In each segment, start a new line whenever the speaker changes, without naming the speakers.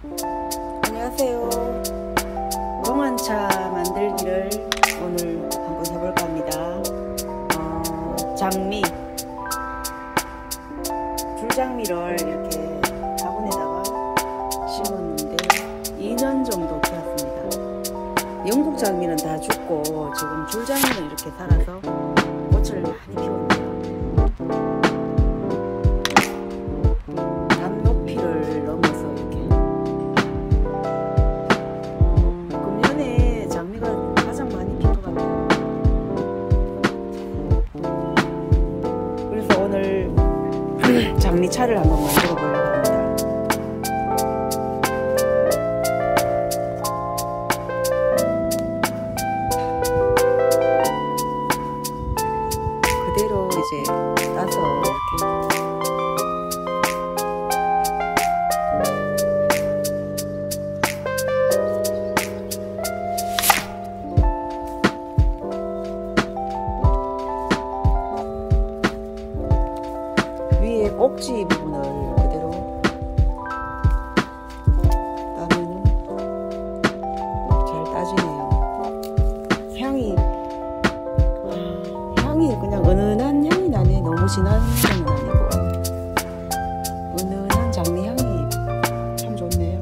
안녕하세요. 동안차 만들기를 오늘 한번 해볼까 합니다. 장미, 줄장미를 이렇게 화분에다가 심었는데 2년 정도 키웠습니다. 영국 장미는 다 죽고 지금 줄장미는 이렇게 살아서 꽃을 많이 피웠네요. 높이를 넘어서 이렇게 금년에 장미가 가장 많이 핀 것 같아요. 그래서 오늘 장미차를 한번 만들어 보려고 합니다. 그대로 이제 따서 이렇게 위에 꼭지 부분을 그대로 따면 잘 따지네요. 향이 그냥 은은한 향이 나네. 너무 진한 향은 아니고 은은한 장미 향이 참 좋네요.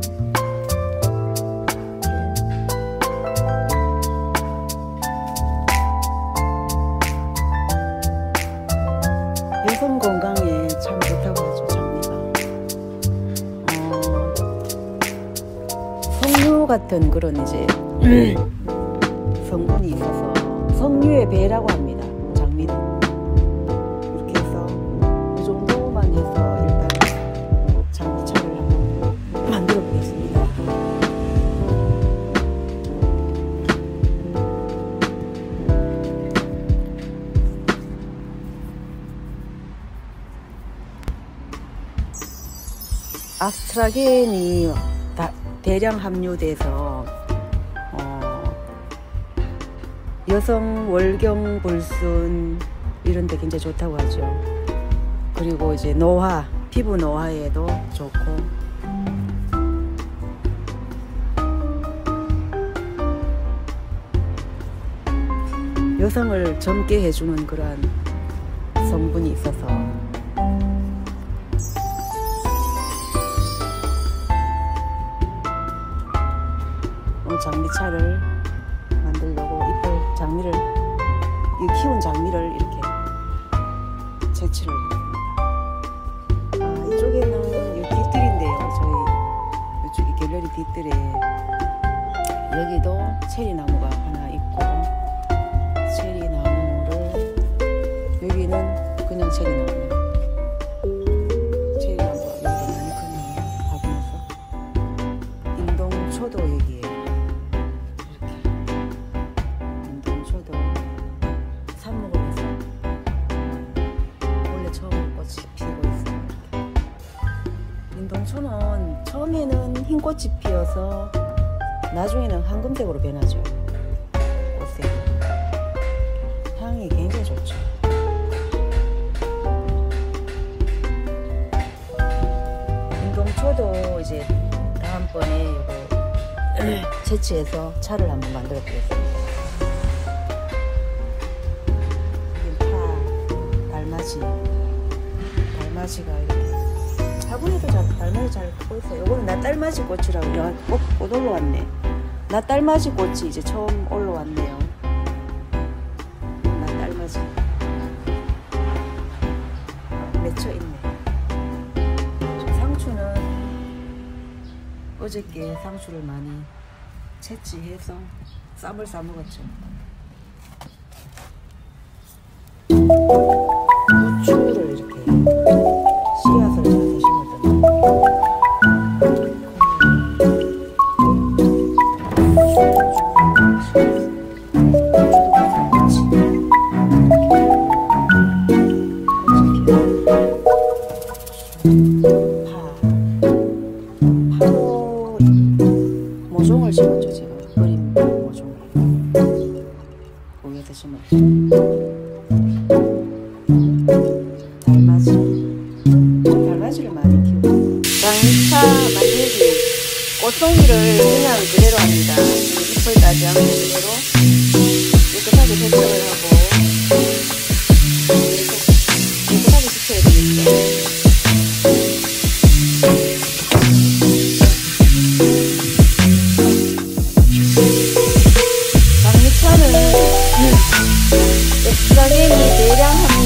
여성 건강에 참 좋다고 하죠, 장미가. 석류 같은 그런 이제 성분이 있어서 석류의 배라고 합니다, 장미는. 이렇게 해서 이 정도만 해서 일단 장미차를 한번 만들어 보겠습니다. 아스트라겐이 대량 함유돼서 여성 월경 불순 이런 데 굉장히 좋다고 하죠. 그리고 이제 노화, 피부 노화에도 좋고, 여성을 젊게 해주는 그러한 성분이 있어서 장미차를 만들려고 잎을 장미를 키운 장미를 이렇게 채취를 합니다. 이쪽에는 이 뒷뜰인데요. 저희 이쪽이 갤러리 뒷뜰에 여기도 체리 나무가 하나 있고, 체리 나무를 여기는 그냥 체리 나무. 체리 나무가 여기가 많이 크네요. 화분에서 인동초도 여기에 삽목원에서 원래 처음 꽃이 피고 있어요. 인동초는 처음에는 흰 꽃이 피어서 나중에는 황금색으로 변하죠. 꽃색이. 향이 굉장히 좋죠. 인동초도 이제 다음번에 이거 채취해서 차를 한번 만들어 보겠습니다. 달맞이가 이렇게 화분에도 달맞이 잘 크고 있어요. 이거는 나딸맞이 꽃이라고. 꽃 올라왔네. 나딸맞이 꽃이 이제 처음 올라왔네요. 나딸맞이 맺혀 있네. 상추는 어저께 상추를 많이 채취해서 쌈을 싸 먹었죠. 고추를 이렇게 씨앗을 사서 심었던 파도 모종을 심었죠. 제가 어린 모종을.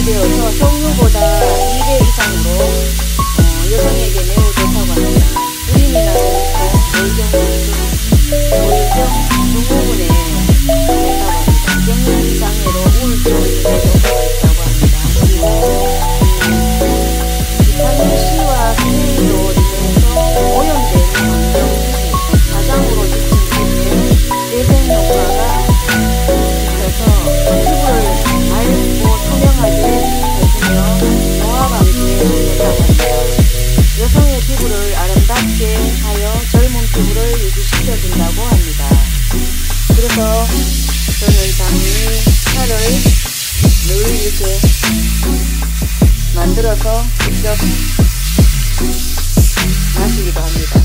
되어서 석류보다 2배 이상으로 여성에게 매우 좋다고 합니다. 우린이나 골경 중부분에 있다고 합니다. 경련장애로 우울증을 유발할 효과가 있다고 합니다. 그리고 비타민 C와 K로 인해서 오염된 환경 가장으로 지친 피부에 재생 효과가 있어서 피부를 맑고 투명하게 해주며 노화 방지에 좋다고 합니다. 여성의 피부를 아름답게 하여 젊은 피부를 유지시켜준다고 합니다. 그래서 저는 장미차를 늘 이렇게 만들어서 직접 마시기도 합니다.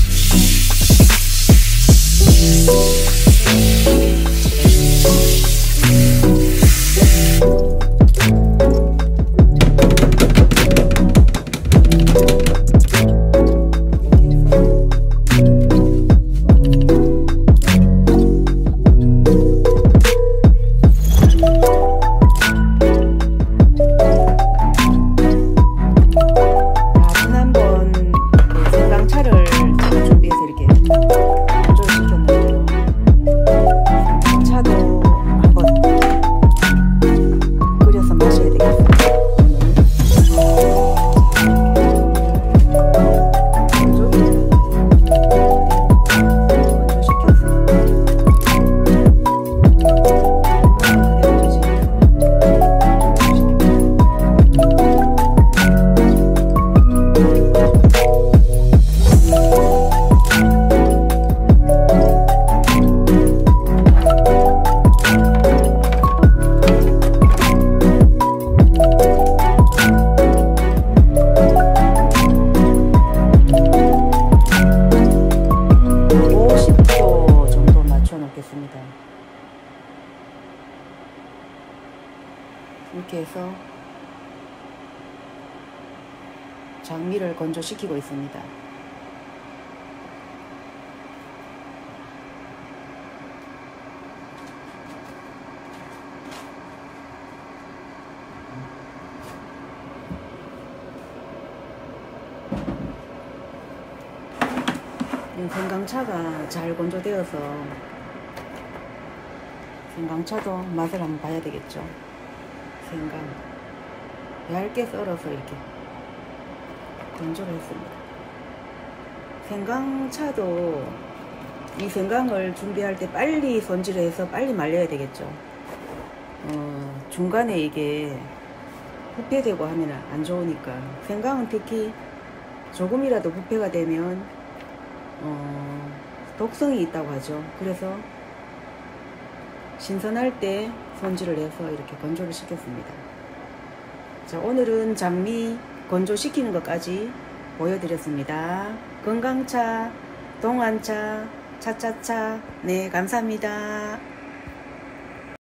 이렇게 해서 장미를 건조시키고 있습니다. 생강차가 잘 건조되어서 생강차도 맛을 한번 봐야 되겠죠. 생강 얇게 썰어서 이렇게 건조를 했습니다. 생강차도 이 생강을 준비할 때 빨리 손질을 해서 빨리 말려야 되겠죠. 중간에 이게 부패되고 하면 안 좋으니까 생강은 특히 조금이라도 부패가 되면 독성이 있다고 하죠. 그래서 신선할 때 손질을 해서 이렇게 건조를 시켰습니다. 자, 오늘은 장미 건조시키는 것까지 보여드렸습니다. 건강차, 동안차, 차차차. 네, 감사합니다.